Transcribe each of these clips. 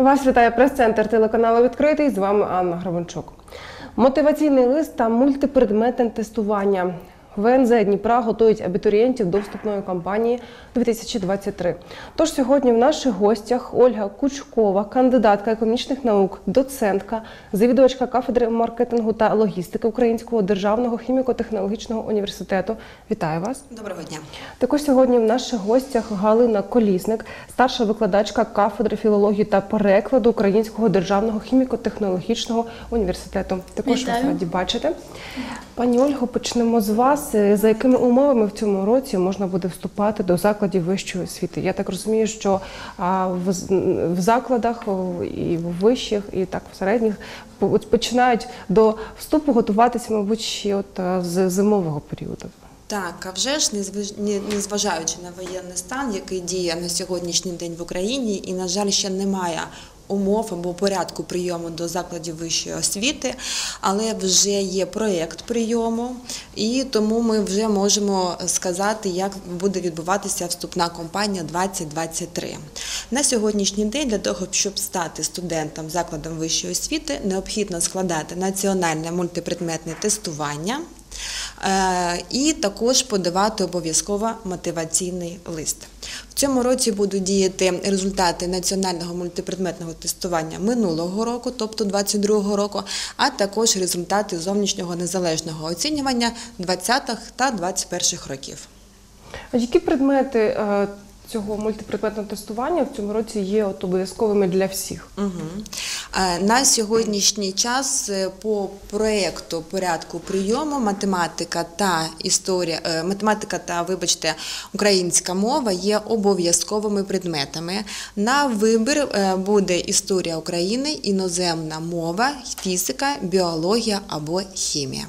Вас вітає прес-центр телеканалу «Відкритий», з вами Анна Грабанчук. Мотиваційний лист та мультипредметне тестування. ВНЗ Дніпра готують абітурієнтів до вступної кампанії 2023. Тож сьогодні в наших гостях Ольга Кучкова, кандидатка економічних наук, доцентка, завідувачка кафедри маркетингу та логістики Українського державного хіміко-технологічного університету. Вітаю вас. Доброго дня. Також сьогодні в наших гостях Галина Колісник, старша викладачка кафедри філології та перекладу Українського державного хіміко-технологічного університету. Також вас раді бачити. Пані Ольго, почнемо з вас. За якими умовами в цьому році можна буде вступати до закладів вищої освіти? Я так розумію, що в закладах і в вищих, і так в середніх починають до вступу готуватися, мабуть, ще з зимового періоду. Так, а вже ж, незважаючи на воєнний стан, який діє на сьогоднішній день в Україні, і, на жаль, ще немає умов або порядку прийому до закладів вищої освіти, але вже є проєкт прийому, і тому ми вже можемо сказати, як буде відбуватися вступна кампанія 2023. На сьогоднішній день для того, щоб стати студентом закладом вищої освіти, необхідно складати національне мультипредметне тестування, і також подавати обов'язково мотиваційний лист. В цьому році будуть діяти результати національного мультипредметного тестування минулого року, тобто 2022 року, а також результати зовнішнього незалежного оцінювання 2020 та 2021 років. А які предмети цього мультипредметного тестування в цьому році є обов'язковими для всіх? На сьогоднішній час по проєкту порядку прийому математика та українська мова є обов'язковими предметами. На вибір буде історія України, іноземна мова, фізика, біологія або хімія.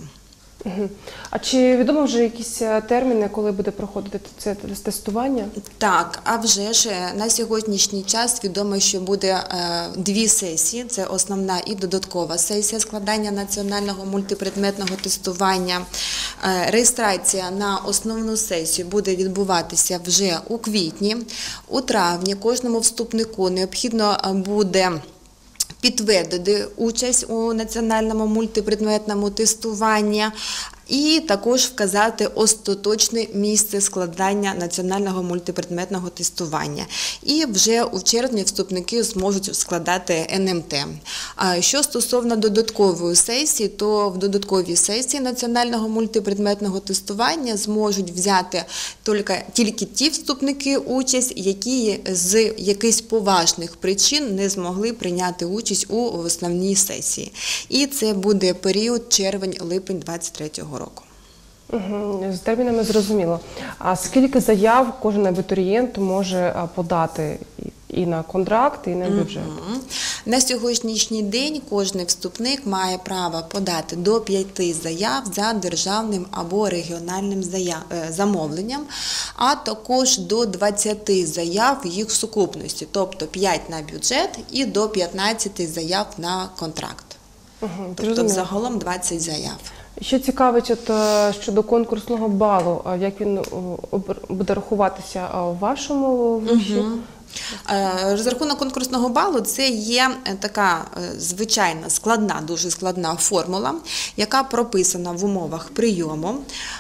А чи відомо вже якісь терміни, коли буде проходити це тестування? Так, а вже ж на сьогоднішній час відомо, що буде дві сесії, це основна і додаткова сесія складання національного мультипредметного тестування. Реєстрація на основну сесію буде відбуватися вже у квітні. У травні кожному вступнику необхідно буде підтвердити участь у національному мультипредметному тестуванні і також вказати остаточне місце складання національного мультипредметного тестування. І вже у червні вступники зможуть складати НМТ. Що стосовно додаткової сесії, то в додатковій сесії національного мультипредметного тестування зможуть взяти тільки ті вступники участь, які з якихось поважних причин не змогли прийняти участь у основній сесії. І це буде період червень-липень 2023 року. З термінами зрозуміло. А скільки заяв кожен абітурієнт може подати і на контракт, і на бюджет? На сьогоднішній день кожен вступник має право подати до 5 заяв за державним або регіональним замовленням, а також до 20 заяв їх в сукупності, тобто 5 на бюджет і до 15 заяв на контракт. Тобто загалом 20 заяв. Що цікавить щодо конкурсного балу, як він буде рахуватися у вашому виші? Розрахунок конкурсного балу – це є така звичайна складна, дуже складна формула, яка прописана в умовах прийому.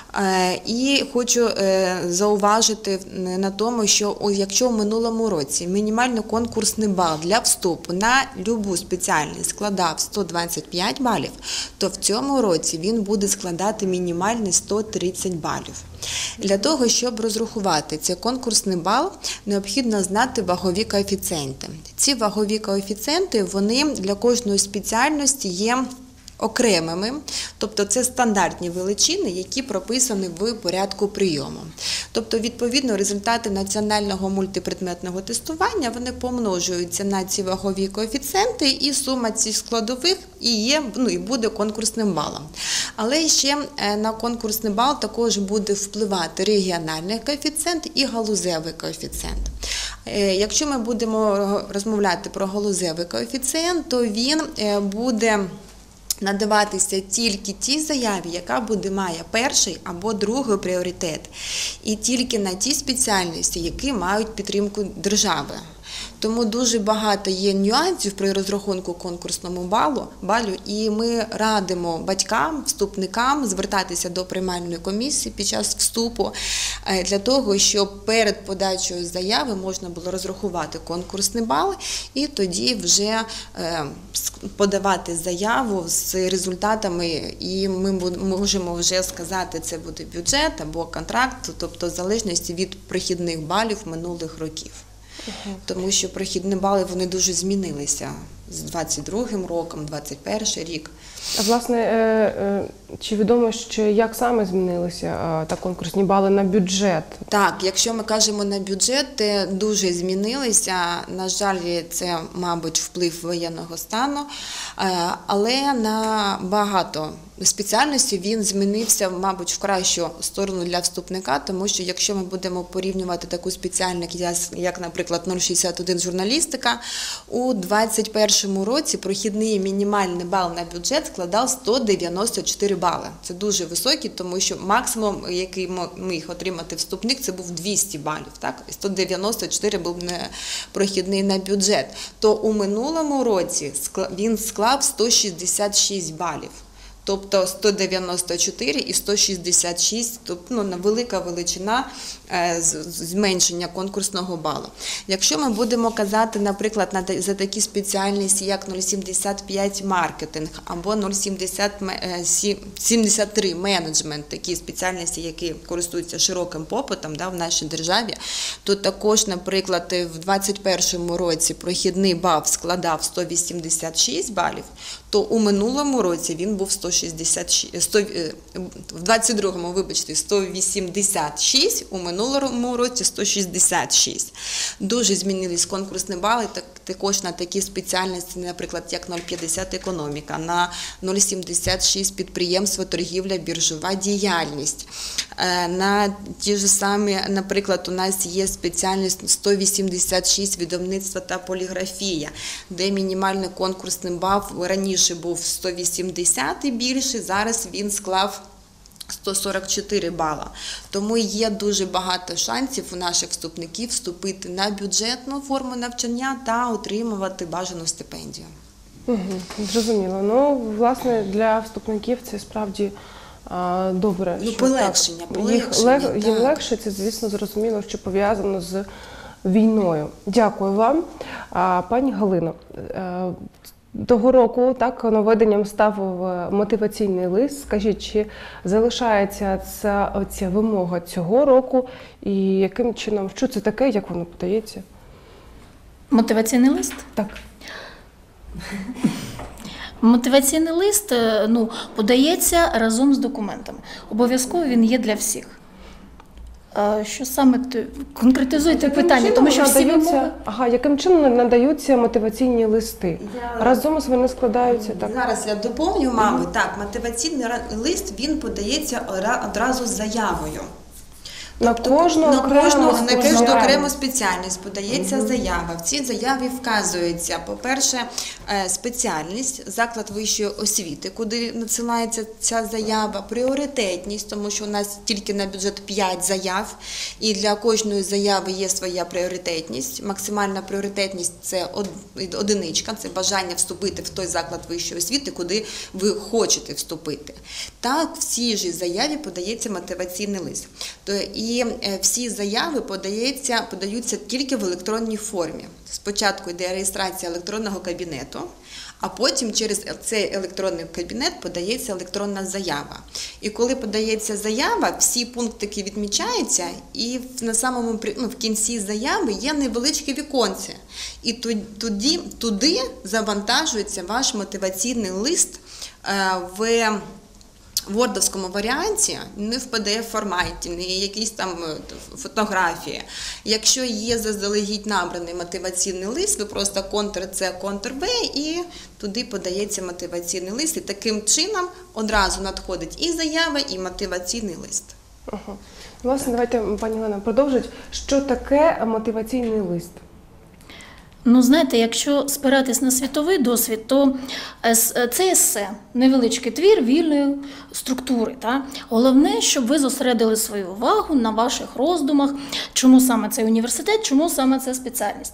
І хочу зауважити на тому, що якщо в минулому році мінімальний конкурсний бал для вступу на будь-яку спеціальність складав 125 балів, то в цьому році він буде складати мінімальний 130 балів. Для того, щоб розрахувати цей конкурсний бал, необхідно знати вагові коефіцієнти. Ці вагові коефіцієнти, вони для кожної спеціальності є окремими, тобто це стандартні величини, які прописані в порядку прийому. Тобто, відповідно, результати національного мультипредметного тестування, вони помножуються на ці вагові коефіцієнти, і сума цих складових і буде конкурсним балом. Але ще на конкурсний бал також буде впливати регіональний коефіцієнт і галузевий коефіцієнт. Якщо ми будемо розмовляти про галузевий коефіцієнт, то він буде надаватися тільки тій заяві, яка має перший або другий пріоритет, і тільки на ті спеціальності, які мають підтримку держави. Тому дуже багато є нюансів при розрахунку конкурсному балю, і ми радимо батькам, вступникам звертатися до приймальної комісії під час вступу для того, щоб перед подачею заяви можна було розрахувати конкурсний бал і тоді вже подавати заяву з результатами, і ми можемо вже сказати, це буде бюджет або контракт, тобто в залежності від прохідних балів минулих років. Тому що прохідні бали, вони дуже змінилися з 22-м роком, 21-й рік. А власне, чи відомо, що як саме змінилися конкурсні бали на бюджет? Так, якщо ми кажемо на бюджет, те дуже змінилися. На жаль, це, мабуть, вплив воєнного стану, але на багато спеціальностей він змінився, мабуть, в кращу сторону для вступника, тому що якщо ми будемо порівнювати таку спеціальність, як, наприклад, 061 журналістика, у 2021 році прохідний мінімальний бал на бюджет складав 194 бали. Це дуже високий, тому що максимум, який міг отримати вступник, це був 200 балів. Так? 194 був прохідний на бюджет. То у минулому році він склав 166 балів. Тобто 194 і 166, тобто велика величина зменшення конкурсного балу. Якщо ми будемо казати, наприклад, за такі спеціальності, як 0,75 маркетинг або 0,73 менеджмент, такі спеціальності, які користуються широким попитом в нашій державі, то також, наприклад, в 2021 році прохідний бал складав 186 балів, то у минулому році він був в 22-му, вибачте, 186, у минулому році 166. Дуже змінились конкурсні бали, також на такі спеціальності, наприклад, як 0,50 економіка, на 0,76 підприємство, торгівля, біржова діяльність. На ті ж самі, наприклад, у нас є спеціальність 186 видавництво та поліграфія, де мінімальний конкурсний бал раніше був 180 і більше, зараз він склав 144 бала. Тому є дуже багато шансів у наших вступників вступити на бюджетну форму навчання та отримувати бажану стипендію. Зрозуміло. Ну, власне, для вступників це справді добре. Полегшення. Їм легше, це, звісно, зрозуміло, що пов'язано з війною. Дякую вам. Пані Галино, того року нововведенням став мотиваційний лист. Скажіть, чи залишається ця вимога цього року і яким чином, що це таке, як воно подається? Мотиваційний лист? Так. Мотиваційний лист подається разом з документами. Обов'язково він є для всіх. Що саме конкретизуйте питання, тому що всі вимоги... Яким чином надаються мотиваційні листи? Разом вони складаються, так? Зараз я доповню, мабуть. Так, мотиваційний лист, він подається одразу з заявою. На кожну окрему спеціальність подається заява. В цій заяві вказується, по-перше, спеціальність, заклад вищої освіти, куди надсилається ця заява, пріоритетність, тому що у нас тільки на бюджет 5 заяв, і для кожної заяви є своя пріоритетність. Максимальна пріоритетність – це одиничка, це бажання вступити в той заклад вищої освіти, куди ви хочете вступити. Так, в цій ж заяві подається мотиваційний лист. І всі заяви подаються тільки в електронній формі. Спочатку йде реєстрація електронного кабінету, а потім через цей електронний кабінет подається електронна заява. І коли подається заява, всі пунктики відмічаються, і в кінці заяви є невеличке віконце. І туди завантажується ваш мотиваційний лист в вордовському варіанті, не в PDF-форматі, не якісь там фотографії. Якщо є заздалегідь набраний мотиваційний лист, ви просто Ctrl-C, Ctrl-V і туди подається мотиваційний лист. І таким чином одразу надходить і заява, і мотиваційний лист. Власне, давайте, пані Олена, продовжить. Що таке мотиваційний лист? Знаєте, якщо спиратись на світовий досвід, то це есе, невеличкий твір вільної структури. Головне, щоб ви зосередили свою увагу на ваших роздумах, чому саме цей університет, чому саме ця спеціальність.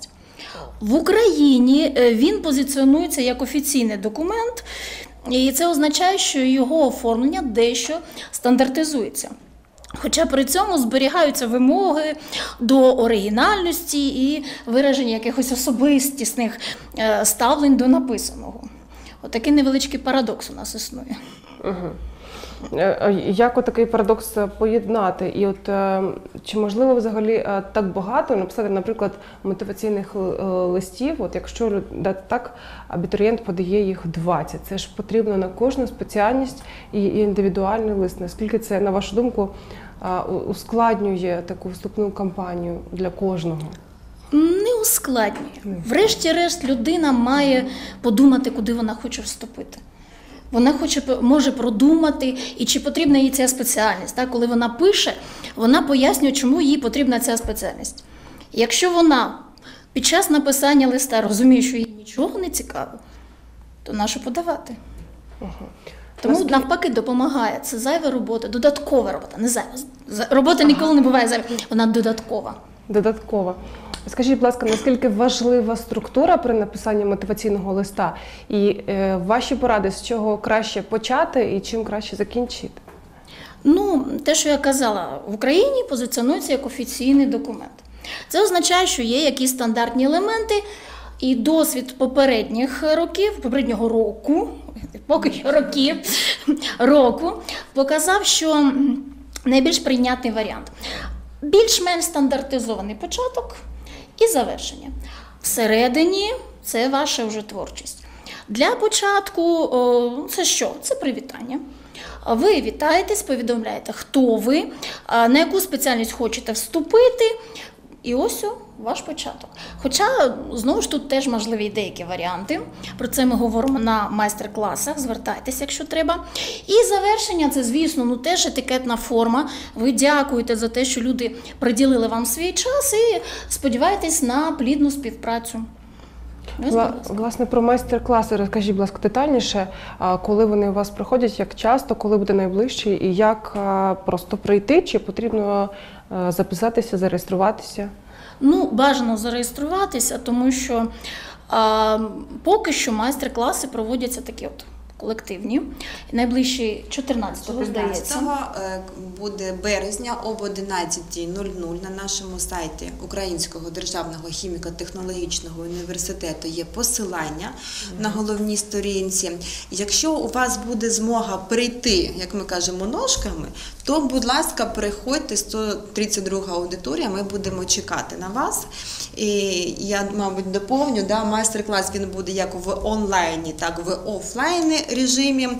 В Україні він позиціонується як офіційний документ, і це означає, що його оформлення дещо стандартизується. Хоча при цьому зберігаються вимоги до оригінальності і вираження якихось особистісних ставлень до написаного. Отакий невеличкий парадокс у нас існує. Як такий парадокс поєднати? І чи можливо взагалі так багато написати, наприклад, мотиваційних листів, якщо так абітурієнт подає їх 20, це ж потрібно на кожну спеціальність і індивідуальний лист. Наскільки це, на вашу думку, ускладнює таку вступну кампанію для кожного? Не ускладнює. Врешті-решт людина має подумати, куди вона хоче вступити. Вона може продумати, і чи потрібна їй ця спеціальність. Так? Коли вона пише, вона пояснює, чому їй потрібна ця спеціальність. Якщо вона під час написання листа розуміє, що їй нічого не цікаво, то нащо подавати? Тому навпаки допомагає. Це зайва робота, додаткова робота, не зайва. Робота ніколи не буває зайва, вона додаткова. Додаткова. Скажіть, будь ласка, наскільки важлива структура при написанні мотиваційного листа? І ваші поради, з чого краще почати і чим краще закінчити? Те, що я казала, в Україні позиціонується як офіційний документ. Це означає, що є якісь стандартні елементи, і досвід попереднього року, поки що року, показав, що найбільш прийнятний варіант. Більш-менш стандартизований початок і завершення. Всередині це ваша вже творчість. Для початку це що? Це привітання. Ви вітаєтесь, повідомляєте, хто ви, на яку спеціальність хочете вступити, і ось ваш початок. Хоча, знову ж, тут теж можливі деякі варіанти. Про це ми говоримо на майстер-класах, звертайтеся, якщо треба. І завершення – це, звісно, теж етикетна форма. Ви дякуєте за те, що люди приділили вам свій час і сподіваєтесь на плідну співпрацю. Власне, про майстер-класи розкажіть, будь ласка, детальніше, коли вони у вас проходять, як часто, коли буде найближчий, і як просто прийти, чи потрібно записатися, зареєструватися? Бажано зареєструватися, тому що поки що майстер-класи проводяться такі колективні. Найближчий 14-го, здається. 14 буде березня об 11:00 на нашому сайті Українського державного хіміко-технологічного університету є посилання на головній сторінці. Якщо у вас буде змога прийти, як ми кажемо, ножками, то, будь ласка, приходьте, 132 аудиторія, ми будемо чекати на вас. І я, мабуть, доповню, майстер-клас він буде як в онлайні, так і в офлайні режимі.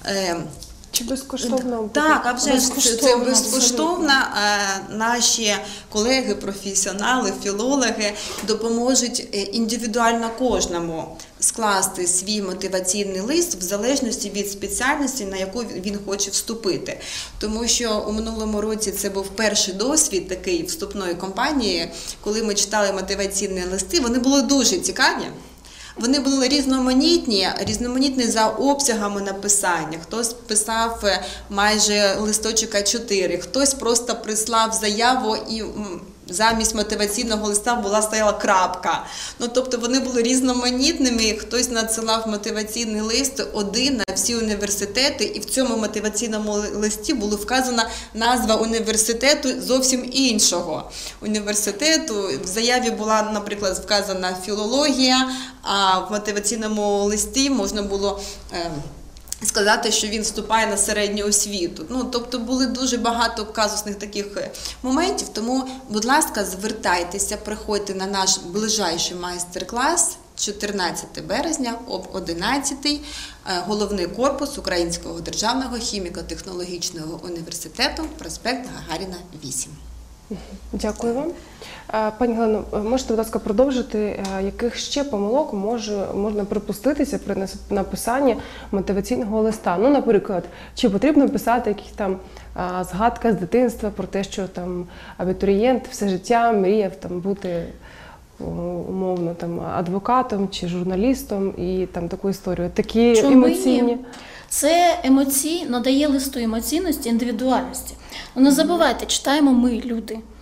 Чи безкоштовно? Так, а вже це безкоштовно. Наші колеги, професіонали, філологи допоможуть індивідуально кожному скласти свій мотиваційний лист в залежності від спеціальності, на яку він хоче вступити. Тому що у минулому році це був перший досвід такий вступної кампанії, коли ми читали мотиваційні листи, вони були дуже цікаві. Вони були різноманітні за обсягами написання. Хтось писав майже листочок А4, хтось просто прислав заяву і замість мотиваційного листа стояла крапка. Тобто вони були різноманітними, хтось надсилав мотиваційний лист один на всі університети, і в цьому мотиваційному листі була вказана назва університету зовсім іншого університету. В заяві була, наприклад, вказана філологія, а в мотиваційному листі можна було сказати, що він вступає на середню освіту. Тобто були дуже багато казусних таких моментів, тому, будь ласка, звертайтеся, приходьте на наш ближайший майстер-клас 14 березня об 11-й, головний корпус Українського державного хіміко-технологічного університету, проспект Гагаріна, 8. Дякую вам. Пані Галино, можете, будь ласка, продовжити, яких ще помилок можна припуститися при написанні мотиваційного листа? Наприклад, чи потрібно писати якісь там згадка з дитинства про те, що там абітурієнт все життя мріяв бути умовно адвокатом чи журналістом і таку історію? Такі емоційні. Це надає листу емоційності, індивідуальності. Не забувайте, читаємо ми, люди.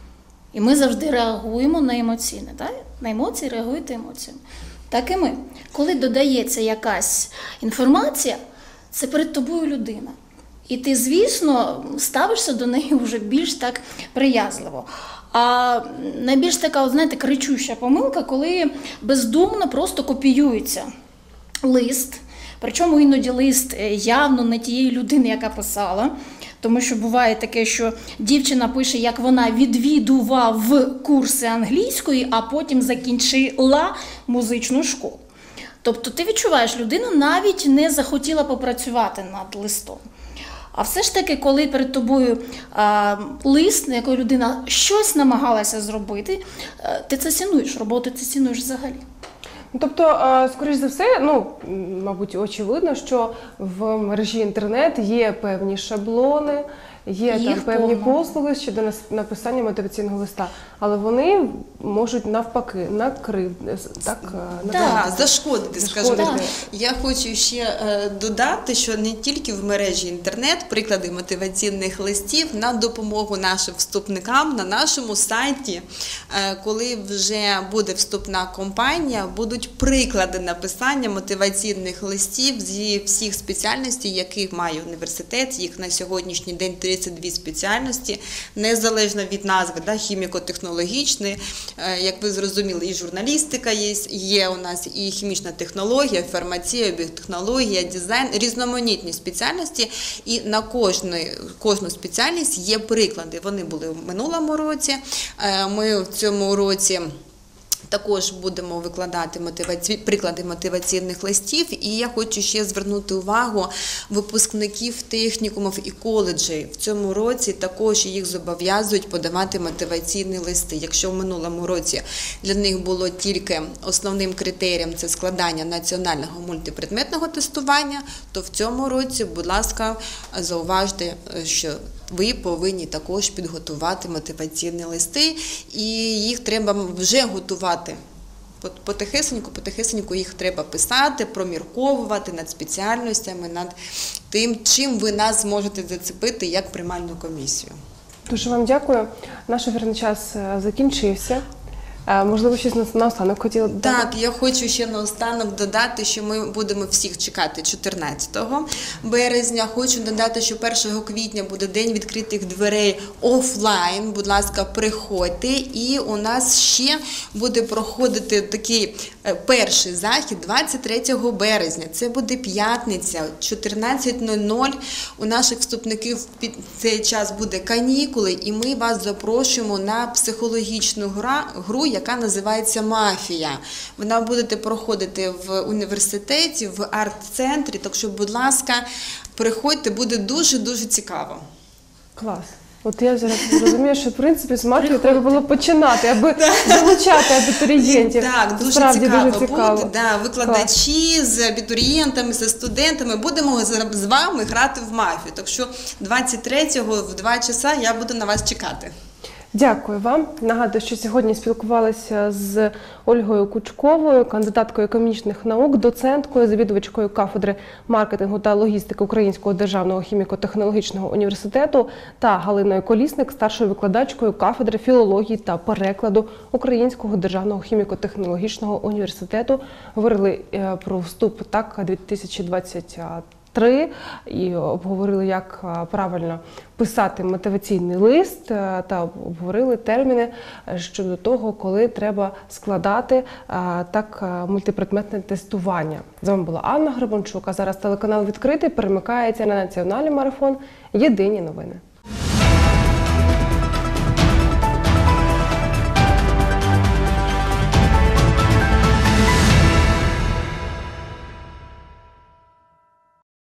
І ми завжди реагуємо на емоційне. Так? На емоції реагуєте емоціями. Так і ми. Коли додається якась інформація, це перед тобою людина. І ти, звісно, ставишся до неї вже більш так приязливо. А найбільш така, знаєте, кричуща помилка, коли бездумно просто копіюється лист, причому іноді лист явно не тієї людини, яка писала, тому що буває таке, що дівчина пише, як вона відвідував курси англійської, а потім закінчила музичну школу. Тобто ти відчуваєш, людина навіть не захотіла попрацювати над листом. А все ж таки, коли перед тобою лист, на якої людина щось намагалася зробити, ти це цінуєш, роботу ти цінуєш взагалі. Тобто, скоріш за все, мабуть, очевидно, що в мережі інтернет є певні шаблони, є там певні послуги щодо написання мотиваційного листа, але вони можуть навпаки зашкодити, скажімо так. Я хочу ще додати, що не тільки в мережі інтернет приклади мотиваційних листів на допомогу нашим вступникам на нашому сайті, коли вже буде вступна кампанія, будуть приклади написання мотиваційних листів зі всіх спеціальностей, яких має університет, їх на сьогоднішній день 32 спеціальності, незалежно від назви, хіміко-технологічний, як ви зрозуміли, і журналістика є у нас, і хімічна технологія, фармація, біотехнологія, дизайн, різноманітні спеціальності, і на кожну спеціальність є приклади. Вони були в минулому році, ми в цьому році також будемо викладати приклади мотиваційних листів, і я хочу ще звернути увагу випускників технікумів і коледжів. В цьому році також їх зобов'язують подавати мотиваційні листи. Якщо в минулому році для них було тільки основним критерієм це складання національного мультипредметного тестування, то в цьому році, будь ласка, зауважте, що ви повинні також підготувати мотиваційні листи, і їх треба вже готувати. Потихесеньку їх треба писати, промірковувати над спеціальностями, над тим, чим ви нас зможете зацепити як приймальну комісію. Дуже вам дякую. Наш ефірний час закінчився. Можливо, щось наостанок хотіли додати? Так, я хочу ще наостанок додати, що ми будемо всіх чекати 14 березня. Хочу додати, що 1 квітня буде День відкритих дверей офлайн. Будь ласка, приходьте. І у нас ще буде проходити такий перший захід 23 березня. Це буде п'ятниця, 14:00. У наших вступників під цей час буде канікули, і ми вас запрошуємо на психологічну гру, яка називається «Мафія». Вона буде проходити в університеті, в арт-центрі, так що, будь ласка, приходьте, буде дуже-дуже цікаво. Клас. От я зараз розумію, що, в принципі, з мафії треба було починати, аби залучати абітурієнтів. Так, дуже цікаво буде. Викладачі з абітурієнтами, з студентами. Будемо з вами грати в мафію. Так що 23-го в 2 часа я буду на вас чекати. Дякую вам. Нагадую, що сьогодні спілкувалися з Ольгою Кучковою, кандидаткою економічних наук, доценткою, завідувачкою кафедри маркетингу та логістики Українського державного хіміко-технологічного університету, та Галиною Колісник, старшою викладачкою кафедри філології та перекладу Українського державного хіміко-технологічного університету. Говорили про вступ ТАК 2023 і обговорили, як правильно писати мотиваційний лист, та обговорили терміни щодо того, коли треба складати мультипредметне тестування. З вами була Анна Гребенчук, а зараз телеканал «Відкритий» перемикається на національний марафон «Єдині новини».